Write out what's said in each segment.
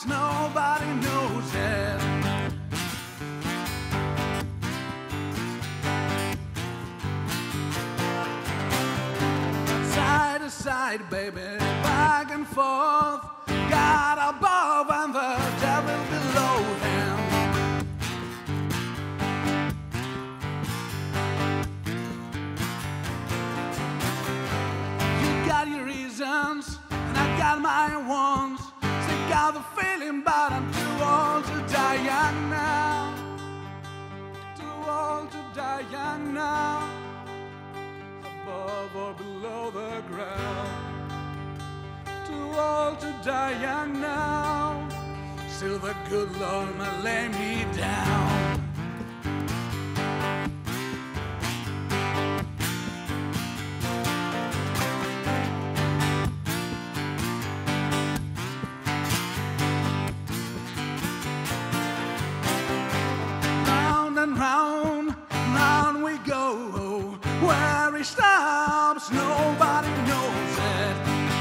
stops, nobody knows it. Side to side, baby, back and forth, God above and the devil below him. You got your reasons, and I got my wants. Stick out the feeling, but I'm too old to die young now. Too old to die young now. Above or below the ground. Too old to die young now. Still the good Lord might lay me down. Round and round, round we go. Where he stops, nobody knows it.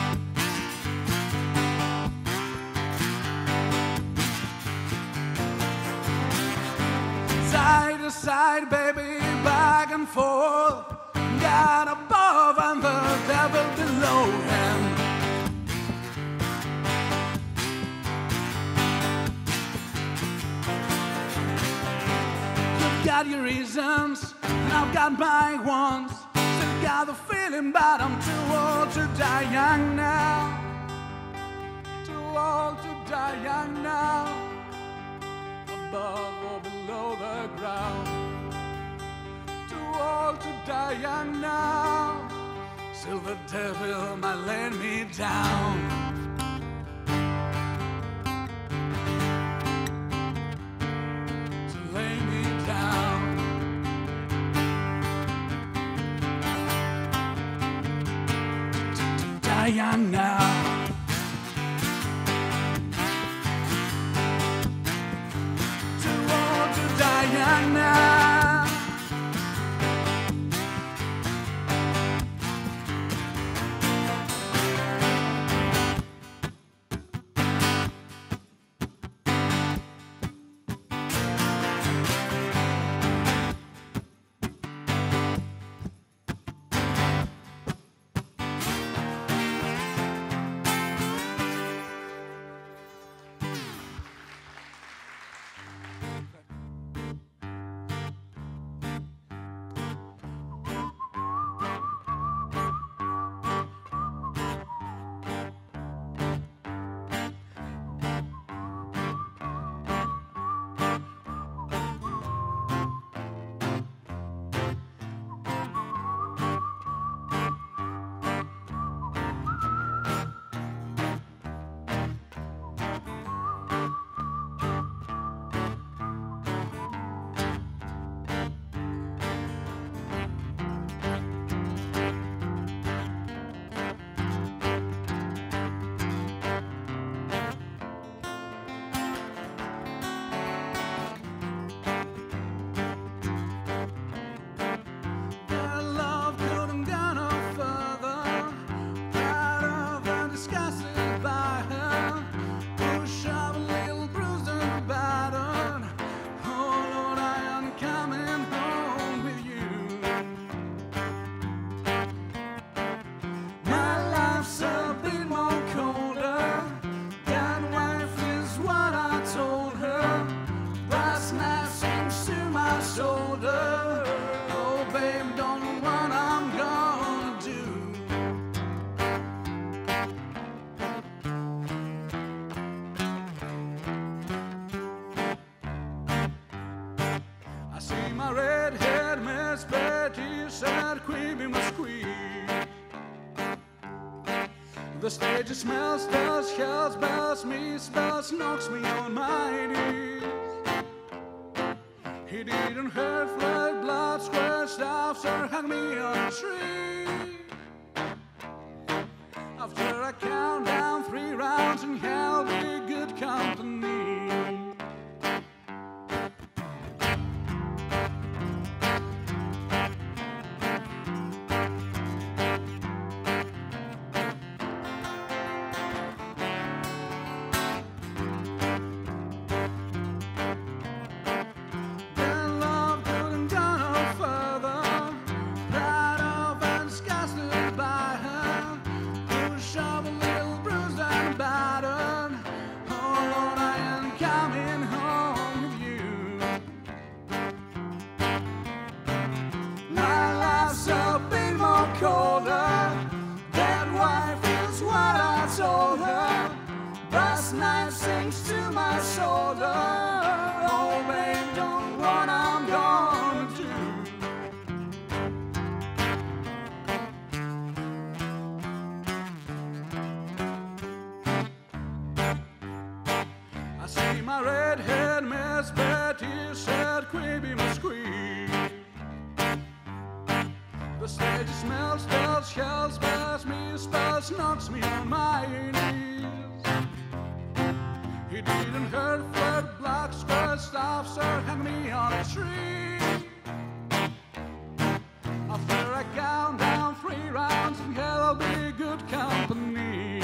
Side to side, baby, back and forth, God above and the devil below him. You've got your reasons, and I've got my wants. Still got the feeling, but I'm too old to die young now. Too old to die young now. Above or below the ground. Too old to die young now. Still the devil might lay me down. To lay me down. To die young now. Young now. The stage smells, does, hells, bells, me, spells, knocks me on my knees. He didn't hurt, fled, blood, squares, after hung me on a tree. After I count down 3 rounds in hell, be good company. my redhead Miss Betty said, "Queeby must squeak." The stage smells, spells, shells, spells me, spells, knocks me on my knees. He didn't hurt, flirt, block, skirt, stop, sir, hang me on a tree. After I count down 3 rounds, and hell'll be good company.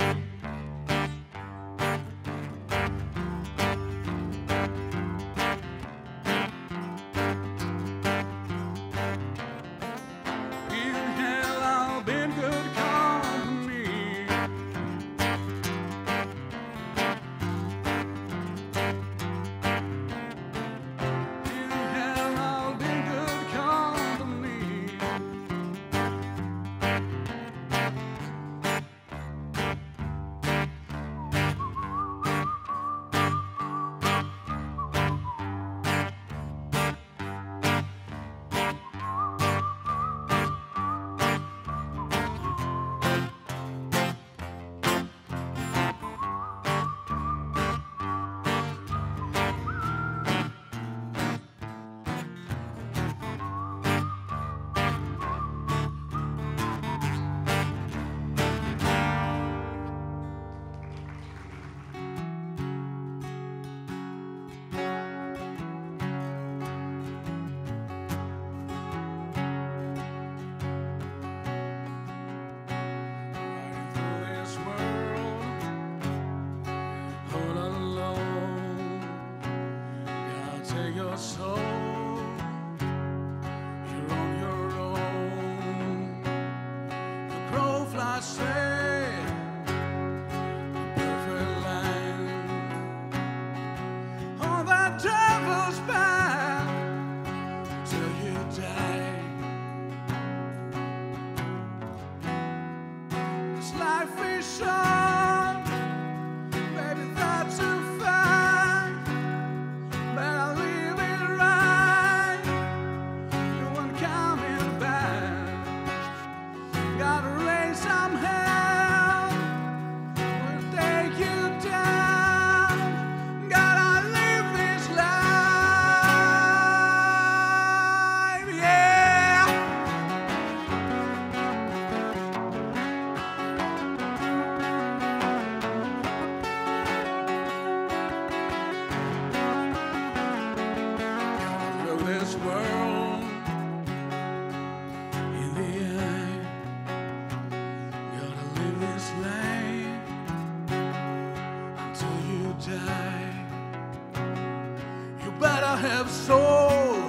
Have soul,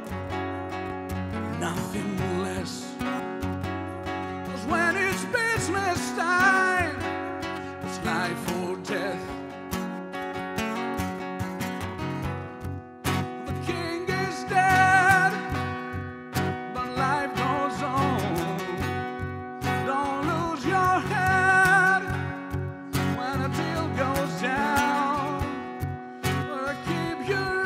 nothing less. 'Cause when it's business time, it's life or death. The king is dead, but life goes on. Don't lose your head when a deal goes down. Keep your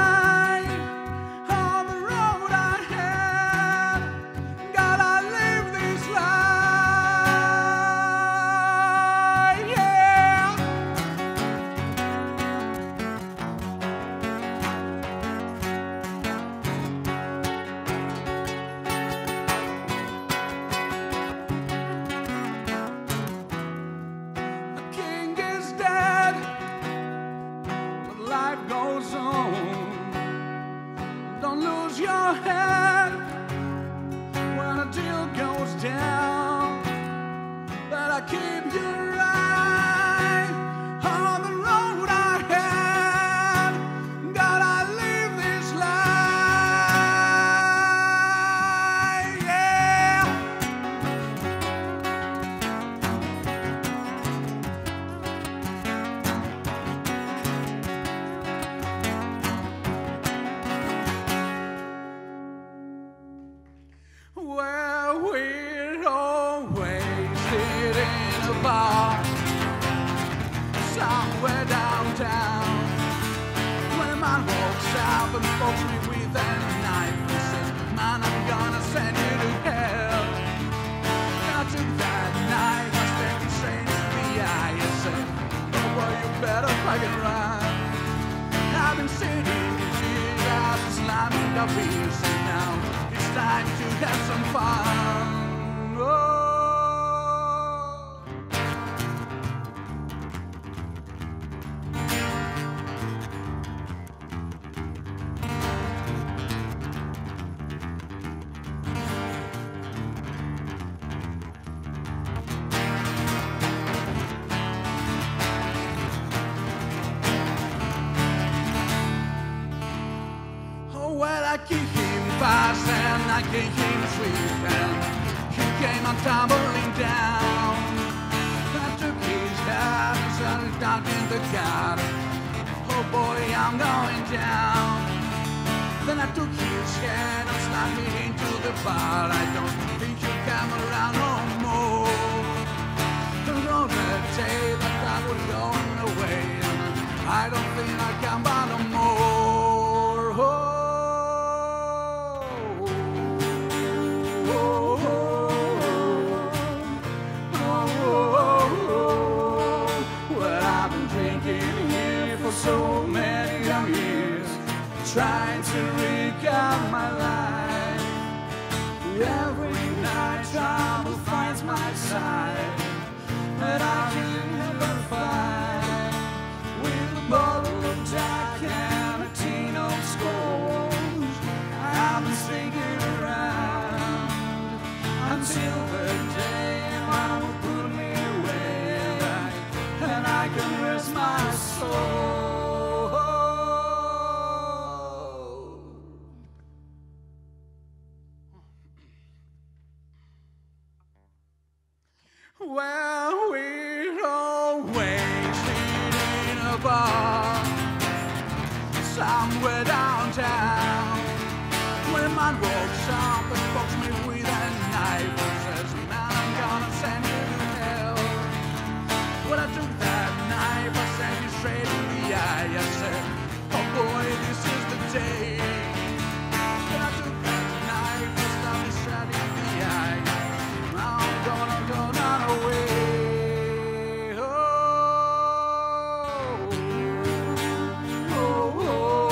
don't lose your head when a deal goes down. Better keep your eye on the road ahead. Gotta live this life, yeah. Well, we're always sitting in a bar somewhere downtown. When a man walks out and pokes me with a knife and says, "Man, I'm gonna send you to hell." And I took that knife, I stared him straight in the eye and said, "Oh, well, you better fucking run." I've been sitting here as a slamming the beers, and now it's time to have some fun. Oh. Well, I kicked him fast and I kicked him sweet, and he came on tumbling down. I took his hat and started down in the garden. Oh boy, I'm going down. Then I took his hand and slammed me into the bar. I don't think you'll come around no more. On the day that I was going away, I don't think I'll come back no more. Oh. So many young years, trying to recount my life. Every night trouble finds my side, but I can never fight. With a bottle of Jack and a tin of scores, I've been sneaking around until the day mom will put me away, and I can rest my soul. Well, we're always sitting in a bar somewhere downtown, when a man walks up and pokes me with a knife and says, man, I'm gonna send you to hell. When I took that knife, I sent you straight in the eye. I said, oh boy, this is the day. When I took that knife, I started straight in the eye. Now I'm gonna go down away. Oh, oh,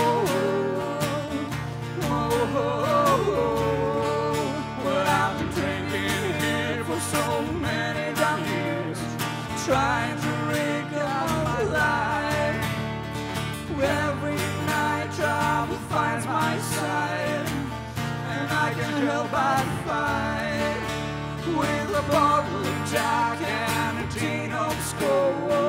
oh, oh, oh, oh. Well, I've been drinking here for so many damn years, trying to recount my life. Every night trouble finds my side, and I can't help but fight. With a bottle of Jack and a tin of Skol,